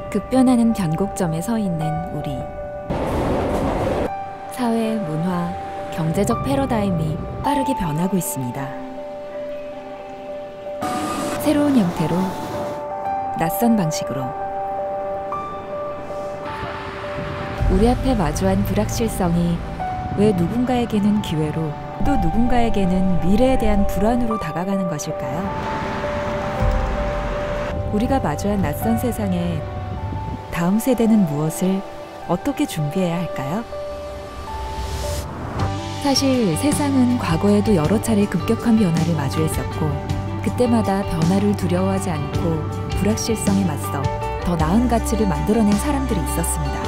급변하는 변곡점에 서 있는 우리. 사회, 문화, 경제적 패러다임이 빠르게 변하고 있습니다. 새로운 형태로, 낯선 방식으로. 우리 앞에 마주한 불확실성이 왜 누군가에게는 기회로, 또 누군가에게는 미래에 대한 불안으로 다가가는 것일까요? 우리가 마주한 낯선 세상에 다음 세대는 무엇을 어떻게 준비해야 할까요? 사실 세상은 과거에도 여러 차례 급격한 변화를 마주했었고, 그때마다 변화를 두려워하지 않고 불확실성에 맞서 더 나은 가치를 만들어낸 사람들이 있었습니다.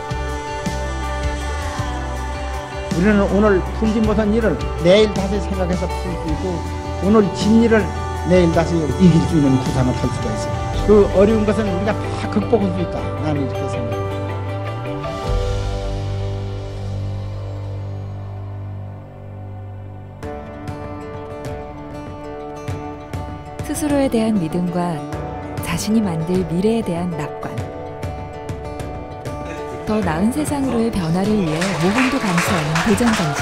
우리는 오늘 풀지 못한 일을 내일 다시 생각해서 풀 수 있고, 오늘 진 일을 내일 다시 이길 수 있는 구상을 할 수가 있어요. 그 어려운 것은 우리가 다 극복할 수 있다. 나는 이렇게 생각해요. 스스로에 대한 믿음과 자신이 만들 미래에 대한 낙관. 더 나은 세상으로의 변화를 위해 모험도 감수하는 도전 정신.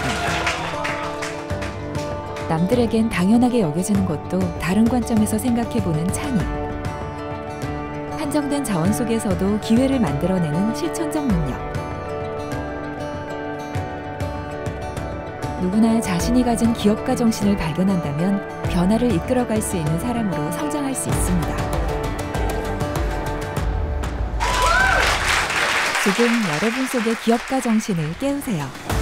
남들에겐 당연하게 여겨지는 것도 다른 관점에서 생각해보는 창의. 한정된 자원 속에서도 기회를 만들어내는 실천적 능력. 누구나 자신이 가진 기업가 정신을 발견한다면 변화를 이끌어갈 수 있는 사람으로 성장할 수 있습니다. 지금 여러분 속의 기업가 정신을 깨우세요.